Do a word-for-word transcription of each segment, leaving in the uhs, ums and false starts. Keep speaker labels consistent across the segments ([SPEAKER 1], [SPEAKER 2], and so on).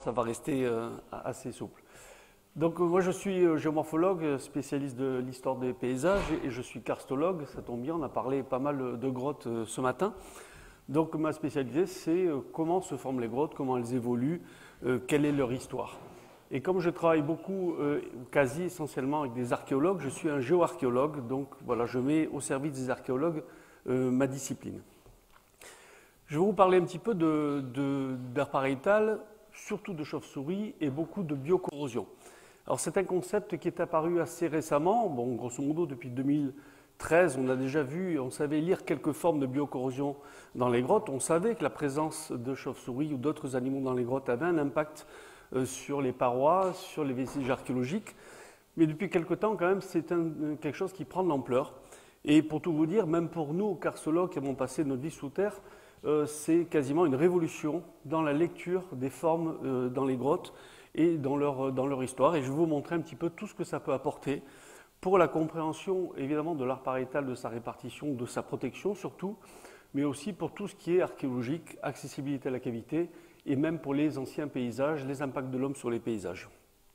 [SPEAKER 1] ça va rester euh, assez souple. Donc euh, moi je suis euh, géomorphologue, spécialiste de l'histoire des paysages et, et je suis karstologue, ça tombe bien, on a parlé pas mal de grottes euh, ce matin. Donc ma spécialité c'est euh, comment se forment les grottes, comment elles évoluent, euh, quelle est leur histoire. Et comme je travaille beaucoup, euh, quasi essentiellement avec des archéologues, je suis un géoarchéologue, donc voilà, je mets au service des archéologues euh, ma discipline. Je vais vous parler un petit peu de, de, d'art pariétal, surtout de chauve-souris et beaucoup de biocorrosion. Alors c'est un concept qui est apparu assez récemment, bon, grosso modo depuis deux mille treize, on a déjà vu, on savait lire quelques formes de biocorrosion dans les grottes, on savait que la présence de chauves-souris ou d'autres animaux dans les grottes avait un impact euh, sur les parois, sur les vestiges archéologiques, mais depuis quelque temps quand même c'est un, quelque chose qui prend de l'ampleur. Et pour tout vous dire, même pour nous, carstologues qui avons passé notre vie sous terre, Euh, c'est quasiment une révolution dans la lecture des formes euh, dans les grottes et dans leur, dans leur histoire. Et je vais vous montrer un petit peu tout ce que ça peut apporter pour la compréhension évidemment de l'art pariétal, de sa répartition, de sa protection surtout, mais aussi pour tout ce qui est archéologique, accessibilité à la cavité et même pour les anciens paysages, les impacts de l'homme sur les paysages.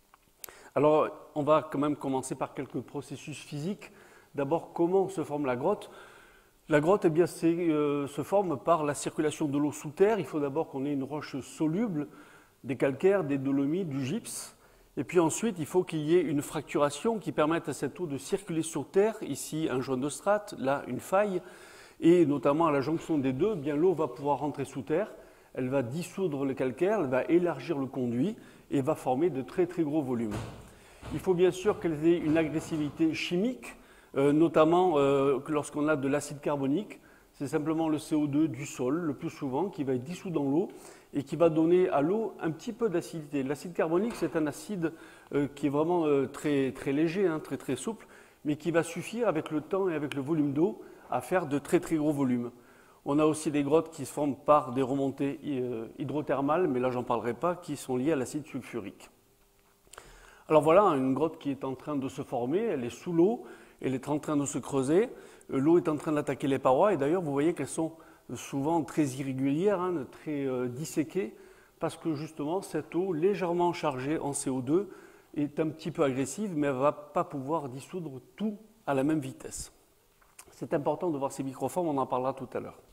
[SPEAKER 1] Alors on va quand même commencer par quelques processus physiques. D'abord, comment se forme la grotte ? La grotte eh bien, euh, se forme par la circulation de l'eau sous terre. Il faut d'abord qu'on ait une roche soluble, des calcaires, des dolomites, du gypse. Et puis ensuite, il faut qu'il y ait une fracturation qui permette à cette eau de circuler sur terre. Ici, un joint de strate, là, une faille. Et notamment à la jonction des deux, eh bien, l'eau va pouvoir rentrer sous terre. Elle va dissoudre le calcaire, elle va élargir le conduit et va former de très très gros volumes. Il faut bien sûr qu'elle ait une agressivité chimique. Euh, notamment euh, lorsqu'on a de l'acide carbonique, c'est simplement le C O deux du sol, le plus souvent, qui va être dissous dans l'eau et qui va donner à l'eau un petit peu d'acidité. L'acide carbonique, c'est un acide euh, qui est vraiment euh, très, très léger, hein, très, très souple, mais qui va suffire avec le temps et avec le volume d'eau à faire de très très gros volumes. On a aussi des grottes qui se forment par des remontées euh, hydrothermales, mais là j'en parlerai pas, qui sont liées à l'acide sulfurique. Alors voilà, une grotte qui est en train de se former, elle est sous l'eau. Elle est en train de se creuser, l'eau est en train d'attaquer les parois et d'ailleurs vous voyez qu'elles sont souvent très irrégulières, hein, très euh, disséquées parce que justement cette eau légèrement chargée en C O deux est un petit peu agressive mais elle ne va pas pouvoir dissoudre tout à la même vitesse. C'est important de voir ces microformes, on en parlera tout à l'heure.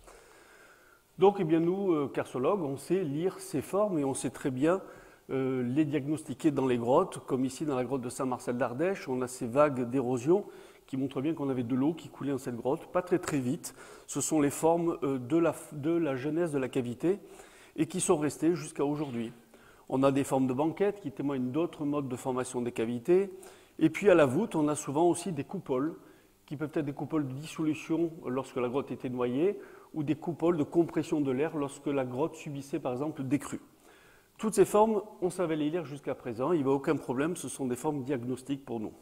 [SPEAKER 1] Donc eh bien, nous, euh, karstologues, on sait lire ces formes et on sait très bien euh, les diagnostiquer dans les grottes, comme ici dans la grotte de Saint-Marcel d'Ardèche, on a ces vagues d'érosion qui montre bien qu'on avait de l'eau qui coulait dans cette grotte, pas très très vite. Ce sont les formes de la, de la genèse de la cavité et qui sont restées jusqu'à aujourd'hui. On a des formes de banquettes qui témoignent d'autres modes de formation des cavités. Et puis à la voûte, on a souvent aussi des coupoles, qui peuvent être des coupoles de dissolution lorsque la grotte était noyée, ou des coupoles de compression de l'air lorsque la grotte subissait par exemple des crues. Toutes ces formes, on savait les lire jusqu'à présent, il n'y a aucun problème, ce sont des formes diagnostiques pour nous.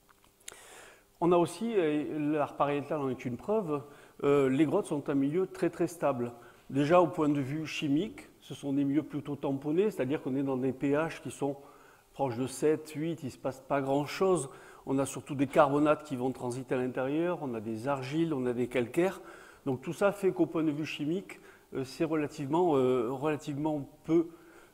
[SPEAKER 1] On a aussi, l'art pariétal en est une preuve, euh, les grottes sont un milieu très très stable. Déjà au point de vue chimique, ce sont des milieux plutôt tamponnés, c'est-à-dire qu'on est dans des pH qui sont proches de sept, huit, il ne se passe pas grand-chose. On a surtout des carbonates qui vont transiter à l'intérieur, on a des argiles, on a des calcaires. Donc tout ça fait qu'au point de vue chimique, euh, c'est relativement, euh, relativement peu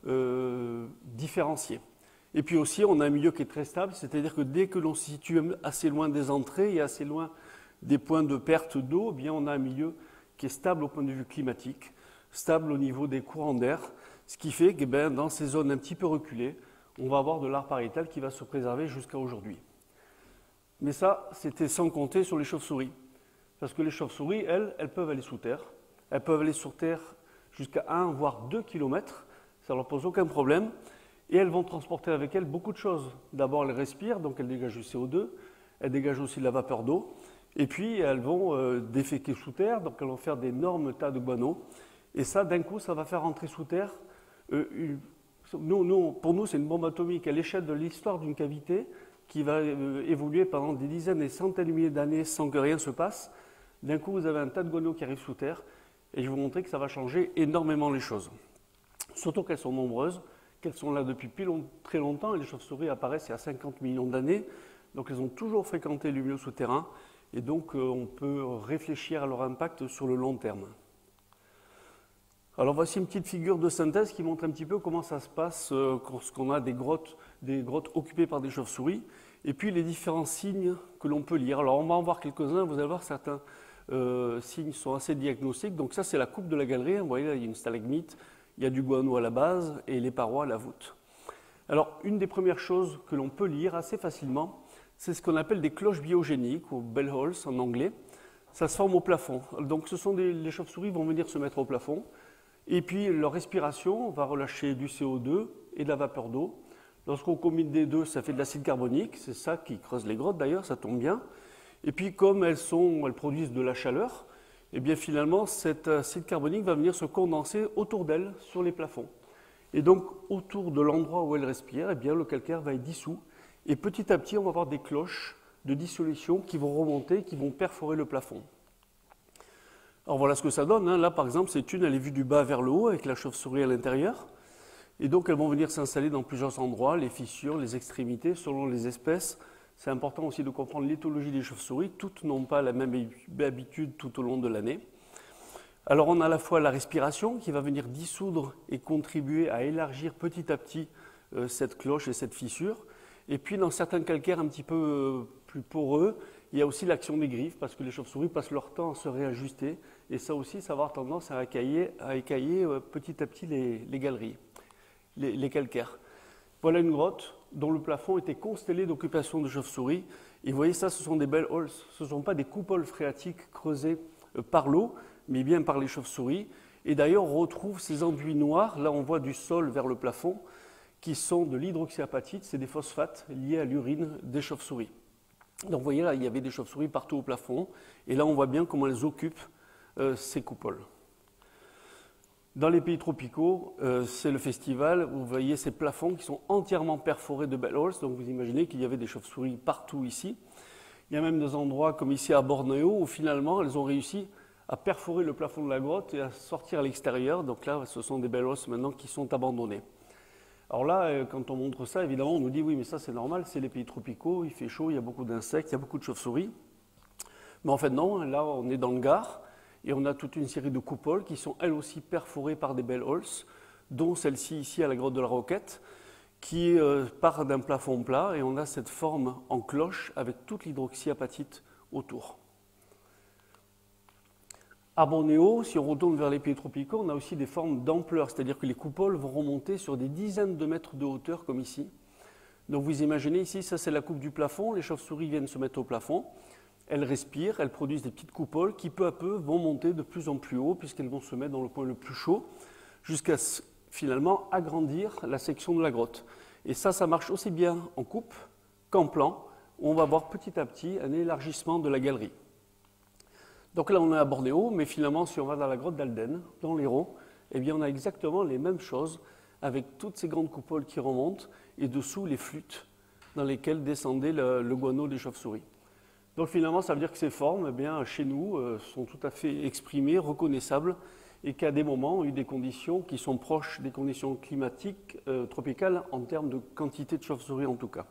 [SPEAKER 1] euh, différencié. Et puis aussi, on a un milieu qui est très stable, c'est-à-dire que dès que l'on se situe assez loin des entrées et assez loin des points de perte d'eau, eh bien on a un milieu qui est stable au point de vue climatique, stable au niveau des courants d'air, ce qui fait que ben, dans ces zones un petit peu reculées, on va avoir de l'art pariétal qui va se préserver jusqu'à aujourd'hui. Mais ça, c'était sans compter sur les chauves-souris. Parce que les chauves-souris, elles, elles peuvent aller sous terre. Elles peuvent aller sous terre jusqu'à un voire deux kilomètres. Ça ne leur pose aucun problème. Et elles vont transporter avec elles beaucoup de choses. D'abord, elles respirent, donc elles dégagent du C O deux. Elles dégagent aussi de la vapeur d'eau. Et puis, elles vont euh, déféquer sous terre, donc elles vont faire d'énormes tas de guano. Et ça, d'un coup, ça va faire rentrer sous terre. Euh, une... nous, nous, pour nous, c'est une bombe atomique à l'échelle de l'histoire d'une cavité qui va euh, évoluer pendant des dizaines et centaines de milliers d'années sans que rien se passe. D'un coup, vous avez un tas de guano qui arrive sous terre. Et je vais vous montrer que ça va changer énormément les choses. Surtout qu'elles sont nombreuses, qu'elles sont là depuis long, très longtemps. Et les chauves-souris apparaissent il y a cinquante millions d'années. Donc elles ont toujours fréquenté le milieu souterrain. Et donc, euh, on peut réfléchir à leur impact sur le long terme. Alors voici une petite figure de synthèse qui montre un petit peu comment ça se passe euh, lorsqu'on a des grottes, des grottes occupées par des chauves-souris, et puis les différents signes que l'on peut lire. Alors on va en voir quelques-uns, vous allez voir certains euh, signes sont assez diagnostiques. Donc ça c'est la coupe de la galerie, vous voyez là il y a une stalagmite, il y a du guano à la base et les parois à la voûte. Alors une des premières choses que l'on peut lire assez facilement, c'est ce qu'on appelle des cloches biogéniques, ou bell holes en anglais. Ça se forme au plafond. Donc ce sont des, les chauves-souris vont venir se mettre au plafond. Et puis leur respiration va relâcher du C O deux et de la vapeur d'eau. Lorsqu'on combine les deux, ça fait de l'acide carbonique, c'est ça qui creuse les grottes d'ailleurs, ça tombe bien. Et puis comme elles, sont, elles produisent de la chaleur, et bien finalement cet acide carbonique va venir se condenser autour d'elles sur les plafonds. Et donc autour de l'endroit où elles respirent, et bien, le calcaire va être dissous. Et petit à petit, on va avoir des cloches de dissolution qui vont remonter, qui vont perforer le plafond. Alors voilà ce que ça donne. Hein. Là, par exemple, c'est une, elle est vue du bas vers le haut avec la chauve-souris à l'intérieur. Et donc, elles vont venir s'installer dans plusieurs endroits, les fissures, les extrémités, selon les espèces. C'est important aussi de comprendre l'éthologie des chauves-souris. Toutes n'ont pas la même habitude tout au long de l'année. Alors, on a à la fois la respiration qui va venir dissoudre et contribuer à élargir petit à petit euh, cette cloche et cette fissure. Et puis, dans certains calcaires un petit peu euh, plus poreux, il y a aussi l'action des griffes, parce que les chauves-souris passent leur temps à se réajuster. Et ça aussi, ça va avoir tendance à écailler, à écailler euh, petit à petit les, les galeries, les, les calcaires. Voilà une grotte dont le plafond était constellé d'occupations de chauves-souris. Et vous voyez, ça, ce sont des bell holes. Ce ne sont pas des coupoles phréatiques creusées euh, par l'eau, mais bien par les chauves-souris. Et d'ailleurs, on retrouve ces enduits noirs, là on voit du sol vers le plafond, qui sont de l'hydroxyapatite, c'est des phosphates liés à l'urine des chauves-souris. Donc vous voyez là, il y avait des chauves-souris partout au plafond, et là on voit bien comment elles occupent euh, ces coupoles. Dans les pays tropicaux, euh, c'est le festival, vous voyez ces plafonds qui sont entièrement perforés de bell holes, donc vous imaginez qu'il y avait des chauves-souris partout ici. Il y a même des endroits comme ici à Bornéo où finalement elles ont réussi à perforer le plafond de la grotte et à sortir à l'extérieur, donc là ce sont des bell holes maintenant qui sont abandonnés. Alors là, quand on montre ça, évidemment, on nous dit oui, mais ça c'est normal, c'est les pays tropicaux, il fait chaud, il y a beaucoup d'insectes, il y a beaucoup de chauves-souris. Mais en fait non, là on est dans le Gard et on a toute une série de coupoles qui sont elles aussi perforées par des bell holes, dont celle-ci ici à la grotte de la Roquette, qui euh, part d'un plafond plat et on a cette forme en cloche avec toute l'hydroxyapatite autour. À Bornéo, si on retourne vers les pays tropicaux, on a aussi des formes d'ampleur, c'est-à-dire que les coupoles vont remonter sur des dizaines de mètres de hauteur, comme ici. Donc vous imaginez ici, ça c'est la coupe du plafond, les chauves-souris viennent se mettre au plafond, elles respirent, elles produisent des petites coupoles qui peu à peu vont monter de plus en plus haut, puisqu'elles vont se mettre dans le point le plus chaud, jusqu'à finalement agrandir la section de la grotte. Et ça, ça marche aussi bien en coupe qu'en plan, où on va voir petit à petit un élargissement de la galerie. Donc là, on est à Bornéo, mais finalement, si on va dans la grotte d'Alden, dans l'Hérault, eh bien, on a exactement les mêmes choses, avec toutes ces grandes coupoles qui remontent, et dessous, les flûtes dans lesquelles descendait le, le guano des chauves-souris. Donc finalement, ça veut dire que ces formes, eh bien, chez nous, euh, sont tout à fait exprimées, reconnaissables, et qu'à des moments, on a eu des conditions qui sont proches des conditions climatiques euh, tropicales, en termes de quantité de chauves-souris en tout cas.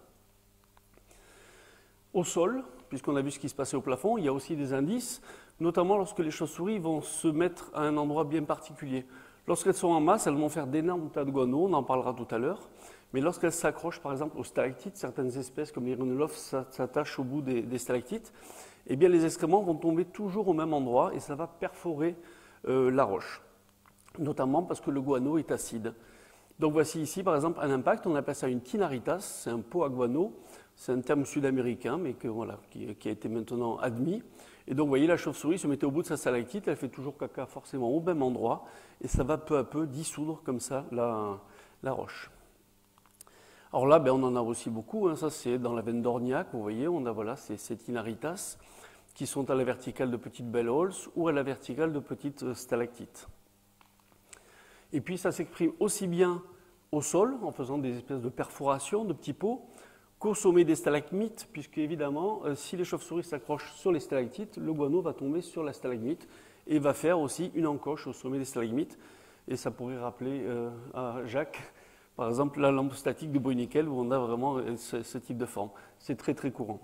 [SPEAKER 1] Au sol, puisqu'on a vu ce qui se passait au plafond, il y a aussi des indices, notamment lorsque les chauves-souris vont se mettre à un endroit bien particulier. Lorsqu'elles sont en masse, elles vont faire d'énormes tas de guano, on en parlera tout à l'heure, mais lorsqu'elles s'accrochent par exemple aux stalactites, certaines espèces comme les rhinolophes s'attachent au bout des, des stalactites, eh bien les excréments vont tomber toujours au même endroit et ça va perforer euh, la roche, notamment parce que le guano est acide. Donc voici ici par exemple un impact, on appelle ça une tinaritas, c'est un pot à guano, c'est un terme sud-américain mais que, voilà, qui, qui a été maintenant admis. Et donc vous voyez la chauve-souris se mettait au bout de sa stalactite, elle fait toujours caca forcément au même endroit et ça va peu à peu dissoudre comme ça la, la roche. Alors là, ben, on en a aussi beaucoup, hein. Ça c'est dans la veine d'Orniac, vous voyez, on a voilà, ces, ces tinaritas qui sont à la verticale de petites bell holes ou à la verticale de petites stalactites. Et puis ça s'exprime aussi bien au sol, en faisant des espèces de perforations, de petits pots, qu'au sommet des stalagmites, puisque évidemment, euh, si les chauves-souris s'accrochent sur les stalactites, le guano va tomber sur la stalagmite et va faire aussi une encoche au sommet des stalagmites. Et ça pourrait rappeler euh, à Jacques, par exemple, la lampe statique de Bruniquel, où on a vraiment ce, ce type de forme. C'est très très courant.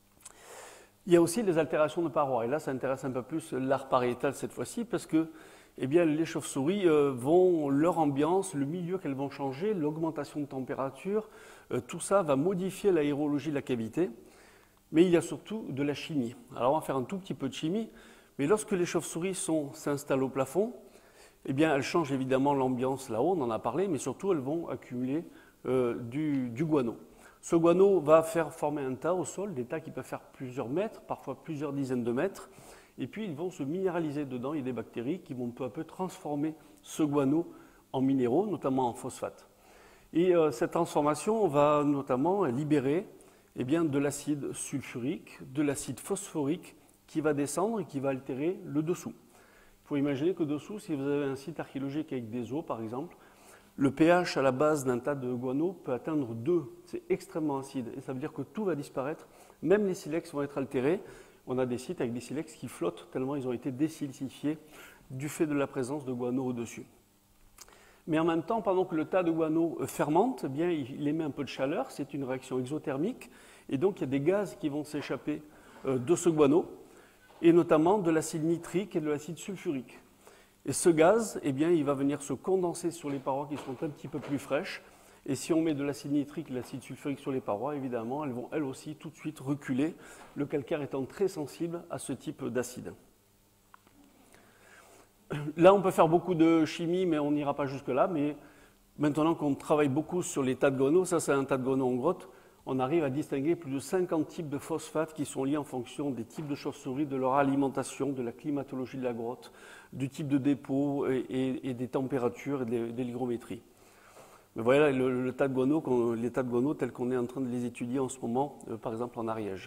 [SPEAKER 1] Il y a aussi les altérations de parois, et là ça intéresse un peu plus l'art pariétal cette fois-ci, parce que eh bien, les chauves-souris euh, vont, leur ambiance, le milieu qu'elles vont changer, l'augmentation de température, euh, tout ça va modifier l'aérologie de la cavité. Mais il y a surtout de la chimie. Alors on va faire un tout petit peu de chimie, mais lorsque les chauves-souris s'installent au plafond, eh bien, elles changent évidemment l'ambiance là-haut, on en a parlé, mais surtout elles vont accumuler euh, du, du guano. Ce guano va faire former un tas au sol, des tas qui peuvent faire plusieurs mètres, parfois plusieurs dizaines de mètres, et puis ils vont se minéraliser dedans. Il y a des bactéries qui vont peu à peu transformer ce guano en minéraux, notamment en phosphate. Et euh, cette transformation va notamment libérer eh bien, de l'acide sulfurique, de l'acide phosphorique qui va descendre et qui va altérer le dessous. Il faut imaginer que dessous, si vous avez un site archéologique avec des eaux par exemple, le pH à la base d'un tas de guano peut atteindre deux. C'est extrêmement acide et ça veut dire que tout va disparaître. Même les silex vont être altérés. On a des sites avec des silex qui flottent tellement ils ont été désilicifiés du fait de la présence de guano au-dessus. Mais en même temps, pendant que le tas de guano fermente, eh bien, il émet un peu de chaleur, c'est une réaction exothermique, et donc il y a des gaz qui vont s'échapper de ce guano, et notamment de l'acide nitrique et de l'acide sulfurique. Et ce gaz, eh bien, il va venir se condenser sur les parois qui sont un petit peu plus fraîches, et si on met de l'acide nitrique et de l'acide sulfurique sur les parois, évidemment, elles vont elles aussi tout de suite reculer, le calcaire étant très sensible à ce type d'acide. Là, on peut faire beaucoup de chimie, mais on n'ira pas jusque-là. Mais maintenant qu'on travaille beaucoup sur les tas de guano, ça c'est un tas de guano en grotte, on arrive à distinguer plus de cinquante types de phosphates qui sont liés en fonction des types de chauves-souris, de leur alimentation, de la climatologie de la grotte, du type de dépôt et, et, et des températures et des, des l'hygrométrie. Mais voilà le, le tas de guano, les tas de guano tels qu'on est en train de les étudier en ce moment, euh, par exemple en Ariège.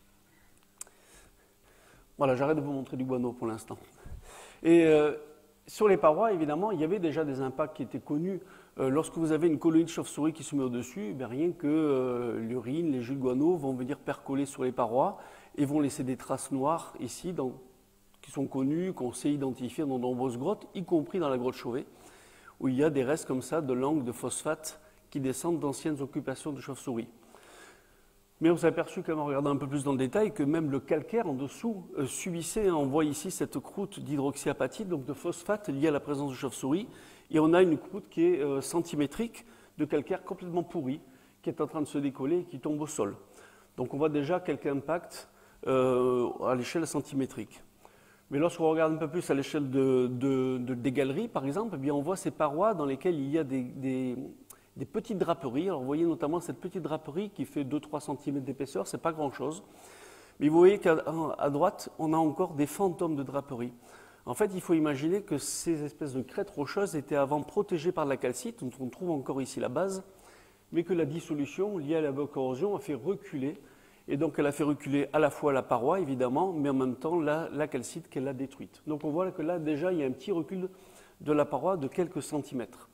[SPEAKER 1] Voilà, j'arrête de vous montrer du guano pour l'instant. Et euh, sur les parois, évidemment, il y avait déjà des impacts qui étaient connus. Euh, lorsque vous avez une colonie de chauves-souris qui se met au-dessus, ben rien que euh, l'urine, les jus de guano vont venir percoler sur les parois et vont laisser des traces noires ici, dans, qui sont connues, qu'on sait identifier dans de nombreuses grottes, y compris dans la grotte Chauvet, où il y a des restes comme ça de langues de phosphate qui descendent d'anciennes occupations de chauves-souris. Mais on s'est aperçu, quand même, en regardant un peu plus dans le détail, que même le calcaire en dessous euh, subissait, on voit ici cette croûte d'hydroxyapatite, donc de phosphate liée à la présence de chauves-souris, et on a une croûte qui est euh, centimétrique de calcaire complètement pourri, qui est en train de se décoller et qui tombe au sol. Donc on voit déjà quelques impacts euh, à l'échelle centimétrique. Mais lorsqu'on regarde un peu plus à l'échelle de, de, de, des galeries, par exemple, eh bien on voit ces parois dans lesquelles il y a des, des des petites draperies. Alors vous voyez notamment cette petite draperie qui fait deux à trois centimètres d'épaisseur, c'est pas grand-chose. Mais vous voyez qu'à à droite, on a encore des fantômes de draperie. En fait, il faut imaginer que ces espèces de crêtes rocheuses étaient avant protégées par la calcite, dont on trouve encore ici la base, mais que la dissolution liée à la corrosion a fait reculer. Et donc elle a fait reculer à la fois la paroi, évidemment, mais en même temps la, la calcite qu'elle a détruite. Donc on voit que là, déjà, il y a un petit recul de la paroi de quelques centimètres.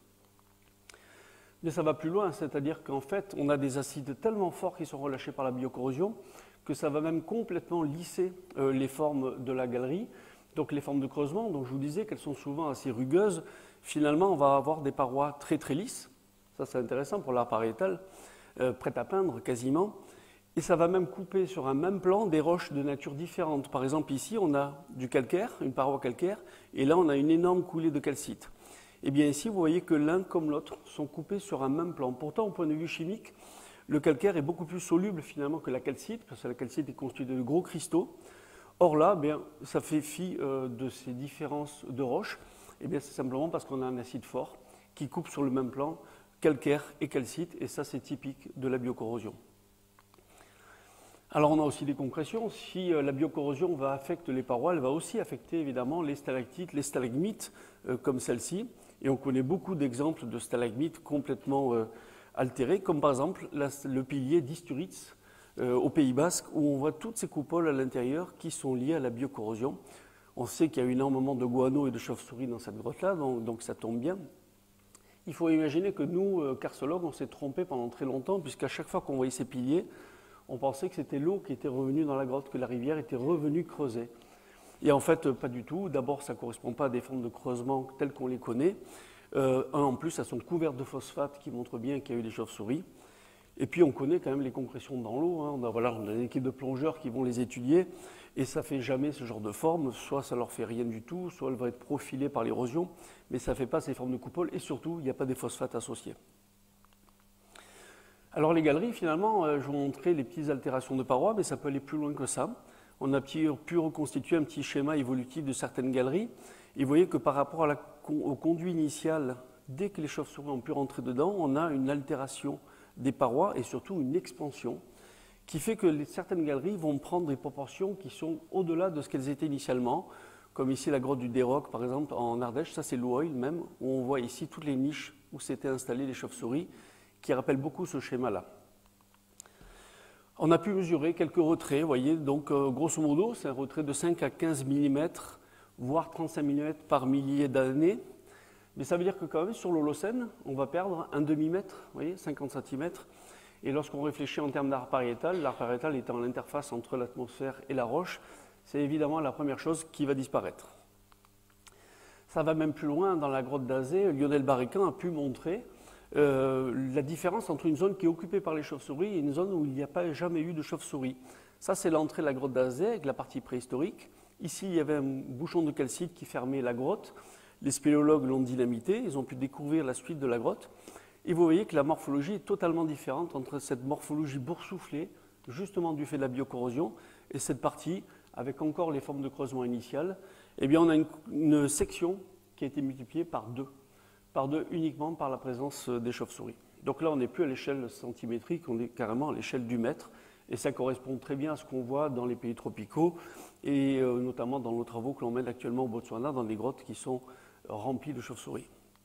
[SPEAKER 1] Mais ça va plus loin, c'est-à-dire qu'en fait, on a des acides tellement forts qui sont relâchés par la biocorrosion que ça va même complètement lisser euh, les formes de la galerie, donc les formes de creusement. Donc je vous disais qu'elles sont souvent assez rugueuses. Finalement, on va avoir des parois très très lisses. Ça, c'est intéressant pour l'art pariétal, euh, prêtes à peindre quasiment. Et ça va même couper sur un même plan des roches de nature différente. Par exemple, ici, on a du calcaire, une paroi calcaire, et là, on a une énorme coulée de calcite. Eh bien ici, vous voyez que l'un comme l'autre sont coupés sur un même plan. Pourtant, au point de vue chimique, le calcaire est beaucoup plus soluble finalement que la calcite, parce que la calcite est constituée de gros cristaux. Or là, bien, ça fait fi euh, de ces différences de roches. Eh bien, c'est simplement parce qu'on a un acide fort qui coupe sur le même plan calcaire et calcite, et ça, c'est typique de la biocorrosion. Alors, on a aussi des compressions. Si euh, la biocorrosion va affecter les parois, elle va aussi affecter évidemment les stalactites, les stalagmites, euh, comme celle-ci. Et on connaît beaucoup d'exemples de stalagmites complètement euh, altérés, comme par exemple la, le pilier d'Isturitz euh, au Pays Basque, où on voit toutes ces coupoles à l'intérieur qui sont liées à la biocorrosion. On sait qu'il y a eu énormément de guano et de chauves-souris dans cette grotte-là, donc, donc ça tombe bien. Il faut imaginer que nous, euh, carstologues, on s'est trompés pendant très longtemps, puisqu'à chaque fois qu'on voyait ces piliers, on pensait que c'était l'eau qui était revenue dans la grotte, que la rivière était revenue creuser. Et en fait, pas du tout. D'abord, ça ne correspond pas à des formes de creusement telles qu'on les connaît. Euh, un, en plus, elles sont couvertes de phosphate qui montre bien qu'il y a eu des chauves-souris. Et puis, on connaît quand même les compressions dans l'eau. Hein. On a, voilà, on a une équipe de plongeurs qui vont les étudier. et ça ne fait jamais ce genre de forme, soit ça leur fait rien du tout, soit elle va être profilée par l'érosion, mais ça ne fait pas ces formes de coupole, et surtout, il n'y a pas des phosphates associés. Alors les galeries, finalement, euh, je vous montrais les petites altérations de parois, mais ça peut aller plus loin que ça. On a pu, pu reconstituer un petit schéma évolutif de certaines galeries, et vous voyez que par rapport à la, au conduit initial, dès que les chauves-souris ont pu rentrer dedans, on a une altération des parois, et surtout une expansion, qui fait que les, certaines galeries vont prendre des proportions qui sont au-delà de ce qu'elles étaient initialement, comme ici la grotte du Déroc, par exemple, en Ardèche, ça c'est l'Ouoil même, où on voit ici toutes les niches où s'étaient installées les chauves-souris, qui rappelle beaucoup ce schéma-là. On a pu mesurer quelques retraits, vous voyez, donc euh, grosso modo, c'est un retrait de cinq à quinze millimètres, voire trente-cinq millimètres par millier d'années. Mais ça veut dire que quand même, sur l'Holocène, on va perdre un demi-mètre, vous voyez, cinquante centimètres. Et lorsqu'on réfléchit en termes d'art pariétal, l'art pariétal étant l'interface entre l'atmosphère et la roche, c'est évidemment la première chose qui va disparaître. Ça va même plus loin, dans la grotte d'Azé, Lionel Barrican a pu montrer Euh, la différence entre une zone qui est occupée par les chauves-souris et une zone où il n'y a pas jamais eu de chauves-souris. Ça, c'est l'entrée de la grotte d'Azé avec la partie préhistorique. Ici, il y avait un bouchon de calcite qui fermait la grotte. Les spéléologues l'ont dynamité, ils ont pu découvrir la suite de la grotte. Et vous voyez que la morphologie est totalement différente entre cette morphologie boursouflée, justement du fait de la biocorrosion, et cette partie avec encore les formes de creusement initiales. Eh bien, on a une, une section qui a été multipliée par deux. par deux uniquement par la présence des chauves-souris. Donc là, on n'est plus à l'échelle centimétrique, on est carrément à l'échelle du mètre, et ça correspond très bien à ce qu'on voit dans les pays tropicaux, et euh, notamment dans nos travaux que l'on mène actuellement au Botswana, dans des grottes qui sont remplies de chauves-souris.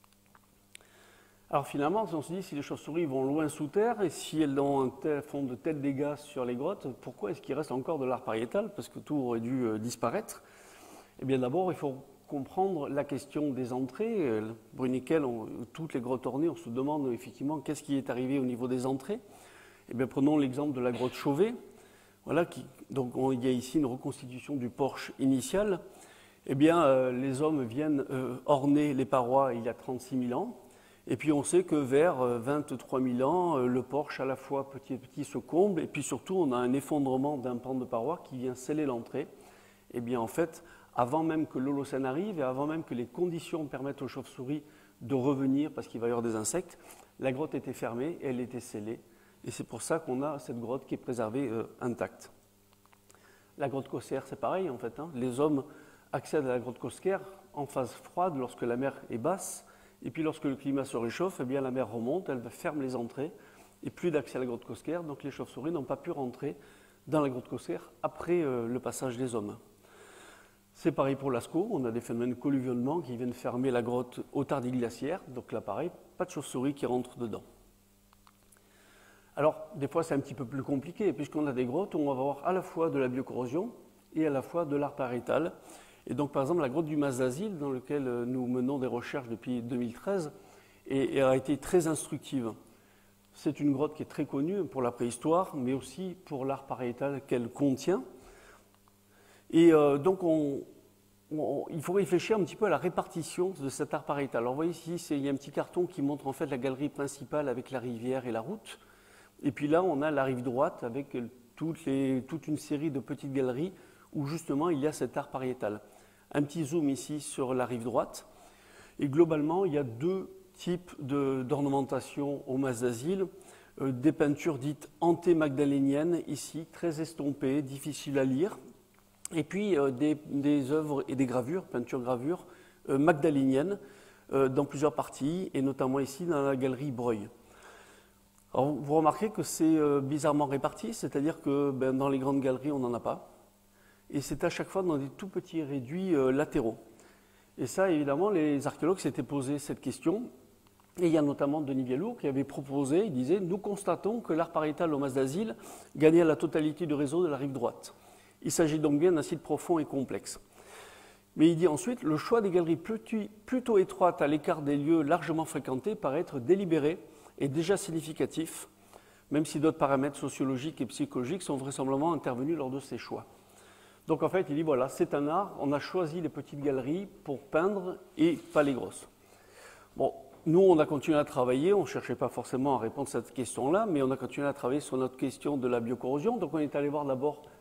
[SPEAKER 1] Alors finalement, on se dit, si les chauves-souris vont loin sous terre, et si elles ont un tel, font de tels dégâts sur les grottes, pourquoi est-ce qu'il reste encore de l'art pariétal, parce que tout aurait dû euh, disparaître? Eh bien d'abord, il faut comprendre la question des entrées. Bruniquel, on, toutes les grottes ornées, on se demande effectivement qu'est-ce qui est arrivé au niveau des entrées. Eh bien, prenons l'exemple de la grotte Chauvet. Voilà, qui, donc on, il y a ici une reconstitution du porche initial. Eh bien, euh, les hommes viennent euh, orner les parois il y a trente-six mille ans. Et puis on sait que vers euh, vingt-trois mille ans, euh, le porche à la fois petit à petit se comble, et puis surtout on a un effondrement d'un pan de paroi qui vient sceller l'entrée. Eh bien, en fait, avant même que l'Holocène arrive et avant même que les conditions permettent aux chauves-souris de revenir parce qu'il va y avoir des insectes, la grotte était fermée et elle était scellée. Et c'est pour ça qu'on a cette grotte qui est préservée euh, intacte. La grotte Cosquer, c'est pareil en fait. Hein. Les hommes accèdent à la grotte Cosquer en phase froide lorsque la mer est basse. Et puis lorsque le climat se réchauffe, eh bien, la mer remonte, elle ferme les entrées et plus d'accès à la grotte Cosquer. Donc les chauves-souris n'ont pas pu rentrer dans la grotte Cosquer après euh, le passage des hommes. C'est pareil pour Lascaux, on a des phénomènes de colluvionnement qui viennent fermer la grotte au tardiglaciaire, donc là pareil, pas de chauves-souris qui rentrent dedans. Alors, des fois c'est un petit peu plus compliqué, puisqu'on a des grottes où on va avoir à la fois de la biocorrosion et à la fois de l'art pariétal. Et donc par exemple la grotte du Mas d'Asile, dans laquelle nous menons des recherches depuis deux mille treize, et, et a été très instructive. C'est une grotte qui est très connue pour la préhistoire, mais aussi pour l'art pariétal qu'elle contient. Et euh, donc, on, on, il faut réfléchir un petit peu à la répartition de cet art pariétal. Alors, vous voyez ici, il y a un petit carton qui montre en fait la galerie principale avec la rivière et la route. Et puis là, on a la rive droite avec toutes les, toute une série de petites galeries où justement il y a cet art pariétal. Un petit zoom ici sur la rive droite. Et globalement, il y a deux types de, d'ornementation au Mas d'Asile. Euh, des peintures dites anté-magdaléniennes, ici, très estompées, difficiles à lire. Et puis euh, des, des œuvres et des gravures, peintures-gravures euh, magdaléniennes euh, dans plusieurs parties, et notamment ici dans la galerie Breuil. Alors, vous remarquez que c'est euh, bizarrement réparti, c'est-à-dire que ben, dans les grandes galeries, on n'en a pas. Et c'est à chaque fois dans des tout petits réduits euh, latéraux. Et ça, évidemment, les archéologues s'étaient posé cette question. Et il y a notamment Denis Bialour qui avait proposé, il disait « Nous constatons que l'art pariétal au Mas d'Asile gagnait la totalité du réseau de la rive droite. Il s'agit donc bien d'un site profond et complexe. » Mais il dit ensuite « Le choix des galeries plutôt étroites à l'écart des lieux largement fréquentés paraît être délibéré et déjà significatif, même si d'autres paramètres sociologiques et psychologiques sont vraisemblablement intervenus lors de ces choix. » Donc en fait, il dit voilà, c'est un art, on a choisi les petites galeries pour peindre et pas les grosses. Bon, nous, on a continué à travailler, on ne cherchait pas forcément à répondre à cette question-là, mais on a continué à travailler sur notre question de la biocorrosion. Donc on est allé voir d'abord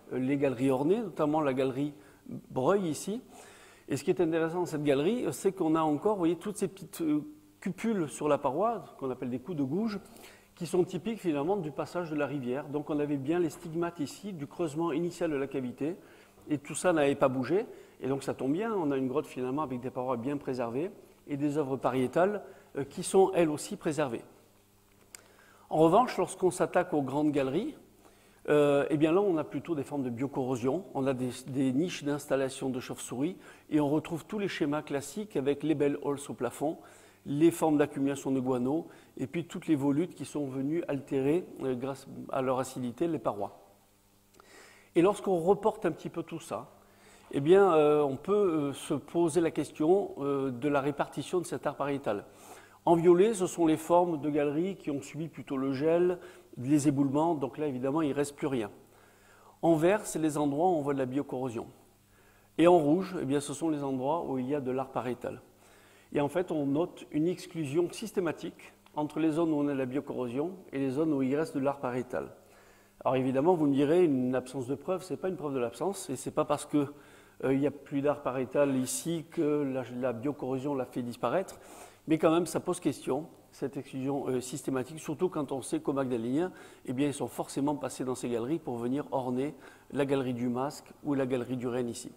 [SPEAKER 1] les galeries ornées, notamment la galerie Breuil ici. Et ce qui est intéressant dans cette galerie, c'est qu'on a encore, vous voyez, toutes ces petites cupules sur la paroi, qu'on appelle des coups de gouge, qui sont typiques finalement du passage de la rivière. Donc on avait bien les stigmates ici du creusement initial de la cavité, et tout ça n'avait pas bougé. Et donc ça tombe bien, on a une grotte finalement avec des parois bien préservées et des œuvres pariétales euh, qui sont elles aussi préservées. En revanche, lorsqu'on s'attaque aux grandes galeries, euh, eh bien là on a plutôt des formes de biocorrosion, on a des, des niches d'installation de chauves-souris et on retrouve tous les schémas classiques avec les belles halls au plafond, les formes d'accumulation de guano et puis toutes les volutes qui sont venues altérer, euh, grâce à leur acidité, les parois. Et lorsqu'on reporte un petit peu tout ça, eh bien, euh, on peut euh, se poser la question euh, de la répartition de cet art pariétal. En violet, ce sont les formes de galeries qui ont subi plutôt le gel, les éboulements, donc là, évidemment, il ne reste plus rien. En vert, c'est les endroits où on voit de la biocorrosion. Et en rouge, eh bien, ce sont les endroits où il y a de l'art pariétal. Et en fait, on note une exclusion systématique entre les zones où on a de la biocorrosion et les zones où il reste de l'art pariétal. Alors évidemment, vous me direz, une absence de preuve, ce n'est pas une preuve de l'absence, et ce n'est pas parce qu'il euh, n'y a plus d'art pariétal ici que la, la biocorrosion l'a fait disparaître, mais quand même, ça pose question, cette exclusion euh, systématique, surtout quand on sait qu'aux Magdaleniens, eh bien, ils sont forcément passés dans ces galeries pour venir orner la galerie du Masque ou la galerie du Rennes ici.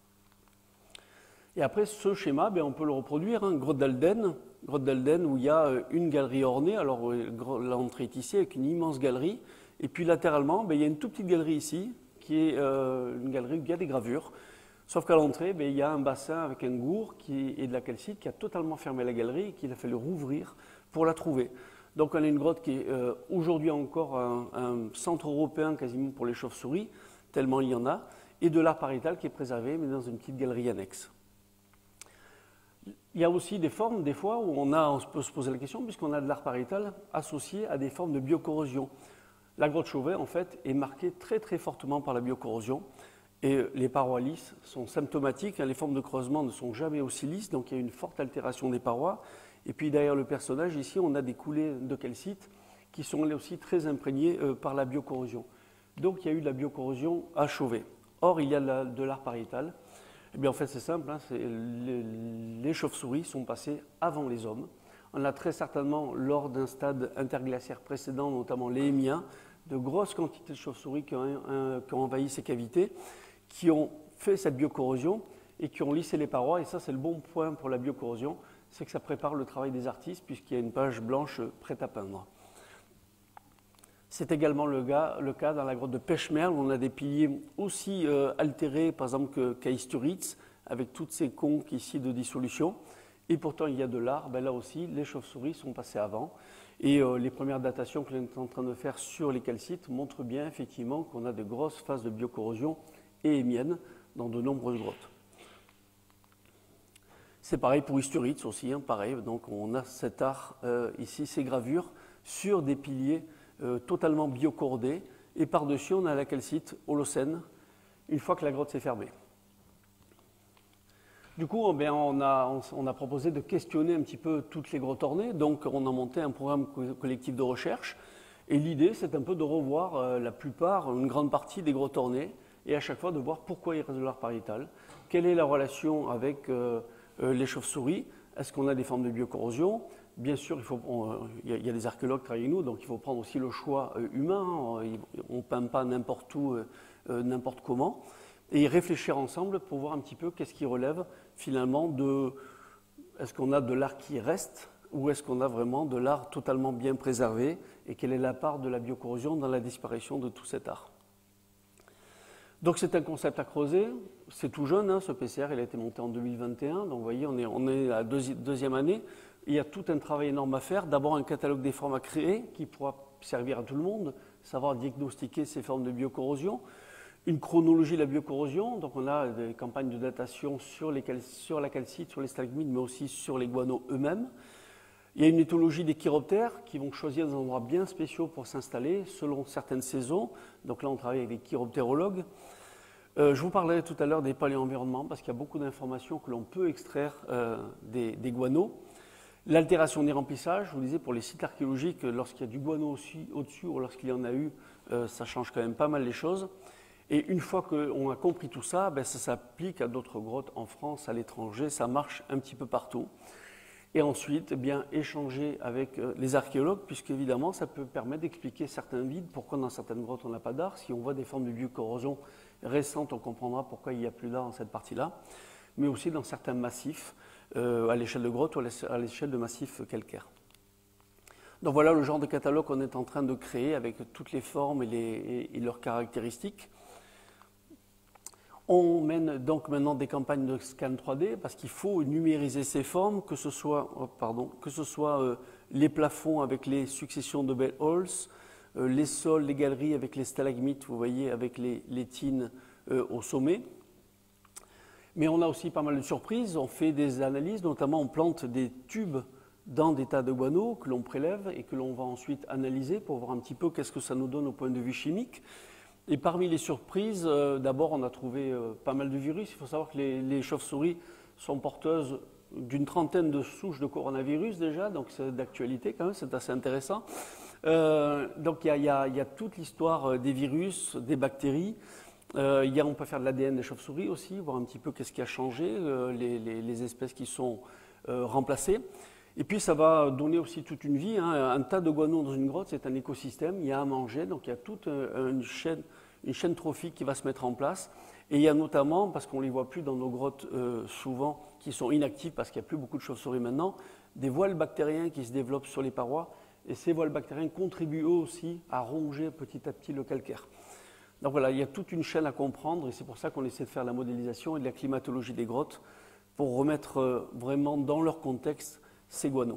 [SPEAKER 1] Et après, ce schéma, bien, on peut le reproduire, hein, grotte d'Alden, grotte d'Alden où il y a euh, une galerie ornée, alors euh, l'entrée est ici avec une immense galerie, et puis latéralement, ben, il y a une toute petite galerie ici, qui est euh, une galerie où il y a des gravures. Sauf qu'à l'entrée, ben, il y a un bassin avec un gourd qui, et de la calcite qui a totalement fermé la galerie et qu'il a fallu rouvrir pour la trouver. Donc on a une grotte qui est euh, aujourd'hui encore un, un centre européen quasiment pour les chauves-souris, tellement il y en a, et de l'art pariétal qui est préservé, mais dans une petite galerie annexe. Il y a aussi des formes, des fois, où on, a, on peut se poser la question, puisqu'on a de l'art pariétal associé à des formes de biocorrosion. La grotte Chauvet, en fait, est marquée très très fortement par la biocorrosion et les parois lisses sont symptomatiques. Les formes de creusement ne sont jamais aussi lisses, donc il y a une forte altération des parois. Et puis derrière le personnage, ici, on a des coulées de calcite qui sont là aussi très imprégnées par la biocorrosion. Donc il y a eu de la biocorrosion à Chauvet. Or, il y a de l'art pariétal. Eh bien, en fait, c'est simple, hein, les, les chauves-souris sont passées avant les hommes. On a très certainement, lors d'un stade interglaciaire précédent, notamment les Hémiens, de grosses quantités de chauves-souris qui, qui ont envahi ces cavités, qui ont fait cette biocorrosion et qui ont lissé les parois. Et ça, c'est le bon point pour la biocorrosion, c'est que ça prépare le travail des artistes puisqu'il y a une page blanche prête à peindre. C'est également le, gars, le cas dans la grotte de Pechmerle, où on a des piliers aussi euh, altérés, par exemple, qu'à Isturitz, avec toutes ces conques ici de dissolution. Et pourtant, il y a de l'art. Ben là aussi, les chauves-souris sont passées avant. Et euh, les premières datations que l'on est en train de faire sur les calcites montrent bien, effectivement, qu'on a de grosses phases de biocorrosion et hémienne dans de nombreuses grottes. C'est pareil pour Isturitz aussi, hein, pareil. Donc, on a cet art, euh, ici, ces gravures, sur des piliers euh, totalement biocordés. Et par-dessus, on a la calcite holocène, une fois que la grotte s'est fermée. Du coup, eh bien, on, a, on a proposé de questionner un petit peu toutes les grottes ornées. Donc, on a monté un programme collectif de recherche. Et l'idée, c'est un peu de revoir euh, la plupart, une grande partie des grottes ornées, et à chaque fois de voir pourquoi il reste de l'art pariétal, quelle est la relation avec euh, euh, les chauves-souris, est-ce qu'on a des formes de biocorrosion. Bien sûr, il, faut, on, il, y a, il y a des archéologues qui travaillent avec nous, donc il faut prendre aussi le choix euh, humain. Hein. On ne peint pas n'importe où, euh, euh, n'importe comment. Et réfléchir ensemble pour voir un petit peu qu'est-ce qui relève finalement de... Est-ce qu'on a de l'art qui reste ou est-ce qu'on a vraiment de l'art totalement bien préservé et quelle est la part de la biocorrosion dans la disparition de tout cet art. Donc c'est un concept à creuser, c'est tout jeune, hein, ce P C R, il a été monté en deux mille vingt et un, donc vous voyez, on est, on est à la deuxi- deuxième année. Il y a tout un travail énorme à faire, d'abord un catalogue des formes à créer qui pourra servir à tout le monde, savoir diagnostiquer ces formes de biocorrosion. Une chronologie de la biocorrosion, donc on a des campagnes de datation sur, les cal- sur la calcite, sur les stalagmites, mais aussi sur les guanos eux-mêmes. Il y a une éthologie des chiroptères qui vont choisir des endroits bien spéciaux pour s'installer selon certaines saisons. Donc là, on travaille avec des chiroptérologues. Euh, je vous parlerai tout à l'heure des paléo-environnements parce qu'il y a beaucoup d'informations que l'on peut extraire euh, des, des guanos. L'altération des remplissages, je vous disais, pour les sites archéologiques, lorsqu'il y a du guano aussi au-dessus ou lorsqu'il y en a eu, euh, ça change quand même pas mal les choses. Et une fois qu'on a compris tout ça, ben ça s'applique à d'autres grottes en France, à l'étranger, ça marche un petit peu partout. Et ensuite, eh bien, échanger avec les archéologues, puisqu'évidemment, ça peut permettre d'expliquer certains vides, pourquoi dans certaines grottes on n'a pas d'art. Si on voit des formes de biocorrosion récentes, on comprendra pourquoi il n'y a plus d'art dans cette partie-là, mais aussi dans certains massifs, euh, à l'échelle de grottes ou à l'échelle de massifs calcaires. Donc voilà le genre de catalogue qu'on est en train de créer avec toutes les formes et, les, et, et leurs caractéristiques. On mène donc maintenant des campagnes de scan trois D parce qu'il faut numériser ces formes, que ce soit, oh, pardon, que ce soit euh, les plafonds avec les successions de bell holes, euh, les sols, les galeries avec les stalagmites, vous voyez, avec les, les tines euh, au sommet. Mais on a aussi pas mal de surprises, on fait des analyses, notamment on plante des tubes dans des tas de guano que l'on prélève et que l'on va ensuite analyser pour voir un petit peu qu'est-ce que ça nous donne au point de vue chimique. Et parmi les surprises, euh, d'abord on a trouvé euh, pas mal de virus. Il faut savoir que les, les chauves-souris sont porteuses d'une trentaine de souches de coronavirus déjà, donc c'est d'actualité quand même, c'est assez intéressant. Euh, donc il y a, y a, y a toute l'histoire des virus, des bactéries. Euh, y a, on peut faire de l'A D N des chauves-souris aussi, voir un petit peu qu'est-ce qui a changé, euh, les, les, les espèces qui sont euh, remplacées. Et puis ça va donner aussi toute une vie. Hein. Un tas de guano dans une grotte, c'est un écosystème, il y a à manger, donc il y a toute une chaîne, une chaîne trophique qui va se mettre en place. Et il y a notamment, parce qu'on ne les voit plus dans nos grottes euh, souvent, qui sont inactives parce qu'il n'y a plus beaucoup de chauves-souris maintenant, des voiles bactériens qui se développent sur les parois. Et ces voiles bactériens contribuent eux aussi à ronger petit à petit le calcaire. Donc voilà, il y a toute une chaîne à comprendre et c'est pour ça qu'on essaie de faire la modélisation et de la climatologie des grottes pour remettre euh, vraiment dans leur contexte ces guanos.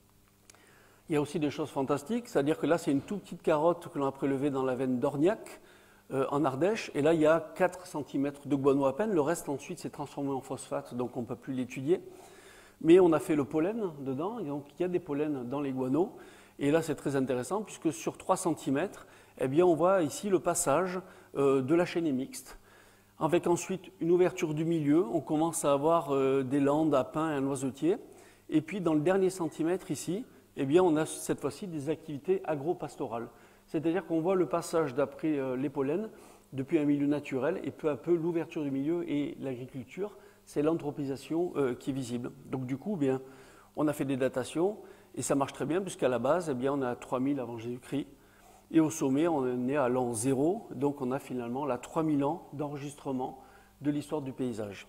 [SPEAKER 1] Il y a aussi des choses fantastiques, c'est-à-dire que là, c'est une toute petite carotte que l'on a prélevée dans la veine d'Orniac, euh, en Ardèche, et là, il y a quatre centimètres de guano à peine. Le reste, ensuite, s'est transformé en phosphate, donc on ne peut plus l'étudier. Mais on a fait le pollen dedans, et donc il y a des pollens dans les guanos. Et là, c'est très intéressant, puisque sur trois centimètres, eh bien, on voit ici le passage euh, de la chaînée mixte. Avec ensuite une ouverture du milieu, on commence à avoir euh, des landes à pins et à noisetiers. Et puis dans le dernier centimètre ici, eh bien, on a cette fois-ci des activités agro-pastorales. C'est-à-dire qu'on voit le passage d'après euh, les pollens depuis un milieu naturel et peu à peu l'ouverture du milieu et l'agriculture, c'est l'anthropisation euh, qui est visible. Donc du coup, eh bien, on a fait des datations et ça marche très bien puisqu'à la base, eh bien, on est à trois mille avant Jésus-Christ et au sommet, on est à l'an zéro, donc on a finalement là trois mille ans d'enregistrement de l'histoire du paysage.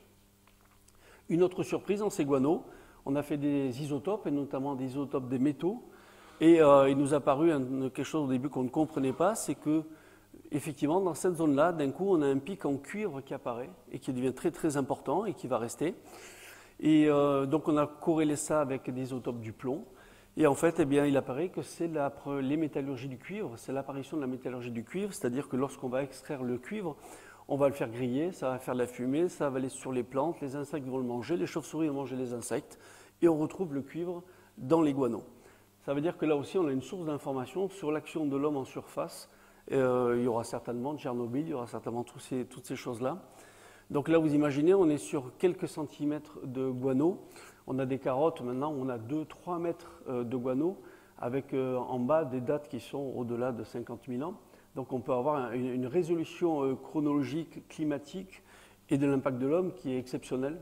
[SPEAKER 1] Une autre surprise en ces guanos, on a fait des isotopes, et notamment des isotopes des métaux. Et euh, il nous a paru un, quelque chose au début qu'on ne comprenait pas, c'est que, effectivement, dans cette zone-là, d'un coup, on a un pic en cuivre qui apparaît et qui devient très très important et qui va rester. Et euh, donc, on a corrélé ça avec des isotopes du plomb. Et en fait, eh bien, il apparaît que c'est la, les métallurgies du cuivre, c'est l'apparition de la métallurgie du cuivre, c'est-à-dire que lorsqu'on va extraire le cuivre, on va le faire griller, ça va faire de la fumée, ça va aller sur les plantes, les insectes vont le manger, les chauves-souris vont manger les insectes, et on retrouve le cuivre dans les guanos. Ça veut dire que là aussi, on a une source d'information sur l'action de l'homme en surface. Euh, il y aura certainement Tchernobyl, il y aura certainement tous ces, toutes ces choses-là. Donc là, vous imaginez, on est sur quelques centimètres de guano. On a des carottes maintenant, on a deux à trois mètres de guano, avec euh, en bas des dates qui sont au-delà de cinquante mille ans. Donc on peut avoir une, une résolution euh, chronologique, climatique et de l'impact de l'homme qui est exceptionnelle.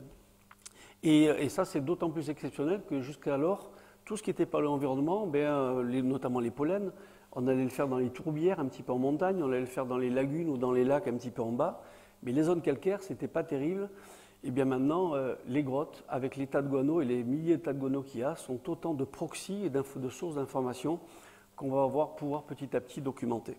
[SPEAKER 1] Et, et ça, c'est d'autant plus exceptionnel que jusqu'alors, tout ce qui n'était pas l'environnement, ben, les, notamment les pollens, on allait le faire dans les tourbières, un petit peu en montagne, on allait le faire dans les lagunes ou dans les lacs, un petit peu en bas. Mais les zones calcaires, ce n'était pas terrible. Et bien maintenant, euh, les grottes, avec les tas de guano et les milliers de tas de guano qu'il y a, sont autant de proxys et de sources d'informations qu'on va avoir, pouvoir petit à petit documenter.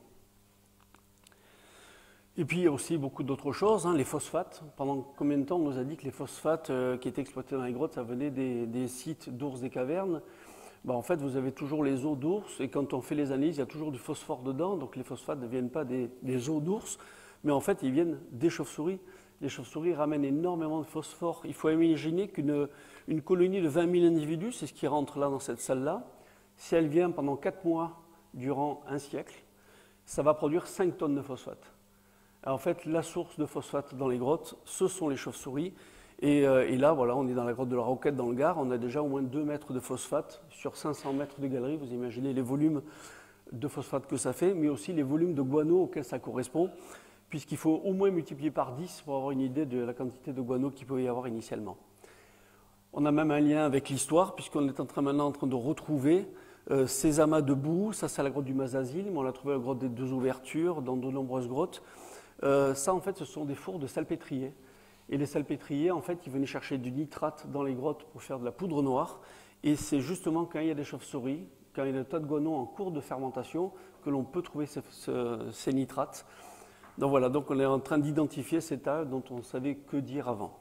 [SPEAKER 1] Et puis il y a aussi beaucoup d'autres choses, hein, les phosphates. Pendant combien de temps on nous a dit que les phosphates euh, qui étaient exploités dans les grottes, ça venait des, des sites d'ours des cavernes? Ben, en fait, vous avez toujours les os d'ours, et quand on fait les analyses, il y a toujours du phosphore dedans, donc les phosphates ne viennent pas des, des os d'ours, mais en fait, ils viennent des chauves-souris. Les chauves-souris ramènent énormément de phosphore. Il faut imaginer qu'une une colonie de vingt mille individus, c'est ce qui rentre là dans cette salle-là, si elle vient pendant quatre mois durant un siècle, ça va produire cinq tonnes de phosphate. Alors, en fait, la source de phosphate dans les grottes, ce sont les chauves-souris. Et, euh, et là, voilà, on est dans la grotte de la Roquette dans le Gard, on a déjà au moins deux mètres de phosphate sur cinq cents mètres de galerie. Vous imaginez les volumes de phosphate que ça fait, mais aussi les volumes de guano auxquels ça correspond. puisqu'il faut au moins multiplier par dix pour avoir une idée de la quantité de guano qu'il peut y avoir initialement. On a même un lien avec l'histoire, puisqu'on est en train maintenant en train de retrouver euh, ces amas de boue. Ça, c'est la grotte du Mazazil, mais on l'a trouvé à la grotte des deux ouvertures, dans de nombreuses grottes. Euh, ça, en fait, ce sont des fours de salpêtriers. Et les salpêtriers, en fait, ils venaient chercher du nitrate dans les grottes pour faire de la poudre noire. Et c'est justement quand il y a des chauves-souris, quand il y a des tas de guano en cours de fermentation, que l'on peut trouver ce, ce, ces nitrates. Donc voilà, donc on est en train d'identifier ces tas dont on ne savait que dire avant.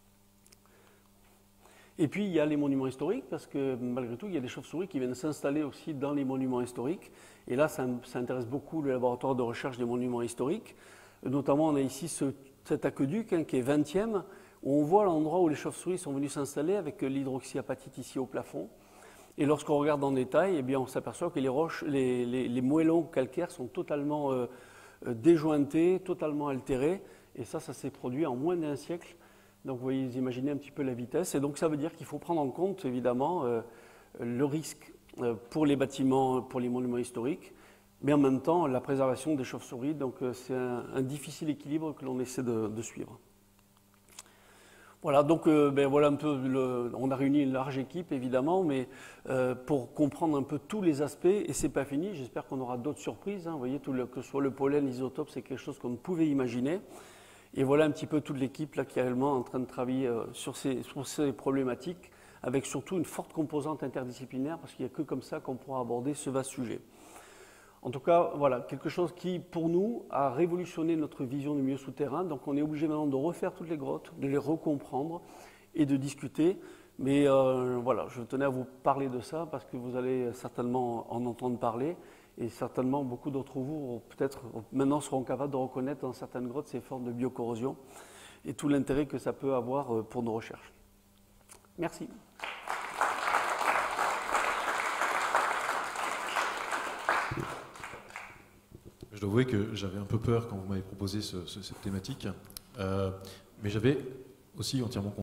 [SPEAKER 1] Et puis il y a les monuments historiques, parce que malgré tout, il y a des chauves-souris qui viennent s'installer aussi dans les monuments historiques. Et là, ça, ça intéresse beaucoup le laboratoire de recherche des monuments historiques. Notamment, on a ici ce, cet aqueduc hein, qui est vingtième, où on voit l'endroit où les chauves-souris sont venus s'installer avec l'hydroxyapatite ici au plafond. Et lorsqu'on regarde en détail, eh bien, on s'aperçoit que les, roches, les, les, les moellons calcaires sont totalement euh, déjointés, totalement altérés. Et ça, ça s'est produit en moins d'un siècle. Donc vous voyez, vous imaginez un petit peu la vitesse. Et donc ça veut dire qu'il faut prendre en compte, évidemment, euh, le risque euh, pour les bâtiments, pour les monuments historiques, mais en même temps, la préservation des chauves-souris. Donc euh, c'est un, un difficile équilibre que l'on essaie de, de suivre. Voilà, donc euh, ben, voilà un peu, le, on a réuni une large équipe, évidemment, mais euh, pour comprendre un peu tous les aspects, et c'est pas fini, j'espère qu'on aura d'autres surprises. Hein, vous voyez, tout le, que ce soit le pollen, l'isotope, c'est quelque chose qu'on ne pouvait imaginer. Et voilà un petit peu toute l'équipe là, qui est réellement en train de travailler euh, sur, ces, sur ces problématiques, avec surtout une forte composante interdisciplinaire, parce qu'il n'y a que comme ça qu'on pourra aborder ce vaste sujet. En tout cas, voilà, quelque chose qui, pour nous, a révolutionné notre vision du milieu souterrain. Donc on est obligé maintenant de refaire toutes les grottes, de les recomprendre et de discuter. Mais euh, voilà, je tenais à vous parler de ça, parce que vous allez certainement en entendre parler. Et certainement, beaucoup d'entre vous, peut-être maintenant, seront capables de reconnaître dans certaines grottes ces formes de biocorrosion et tout l'intérêt que ça peut avoir pour nos recherches. Merci.
[SPEAKER 2] Je dois avouer que j'avais un peu peur quand vous m'avez proposé ce, ce, cette thématique, euh, mais j'avais aussi entièrement